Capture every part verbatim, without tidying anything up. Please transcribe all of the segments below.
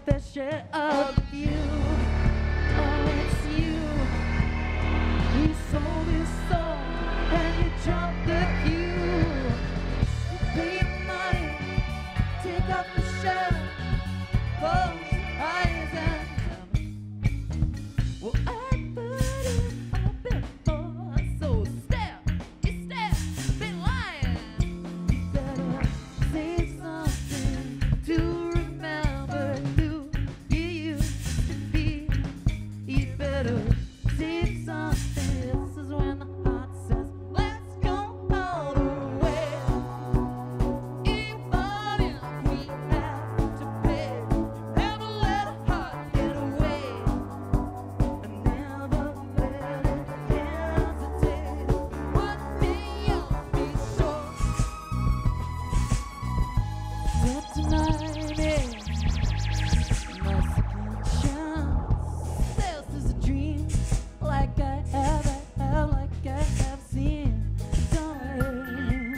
fair share of you. Oh, it's you. You sold your soul and you jumped the queue. You pay your money, take off the shirt, close your eyes and well, I put it all before. So step, you step, been lying. You better say something to remember who you used to be. You better say something. This is when the heart says, let's go all the way. Even if we have to pay, never let a heart get away. And never let it hesitate. One thing you'll be sure that tonight is my second chance. This is a dream like I have, I have, like I have seen times.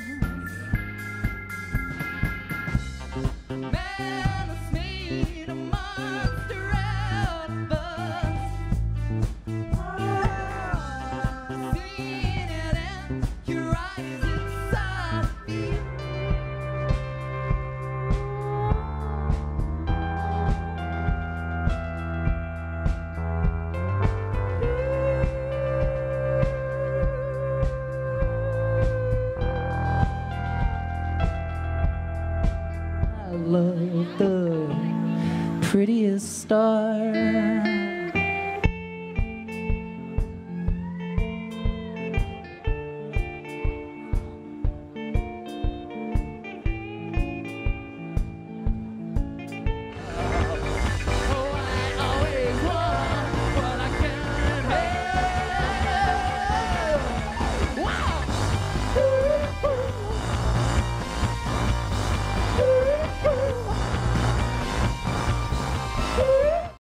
Man has made a monster out of us. Seen it in your eyes inside me. I love the prettiest star.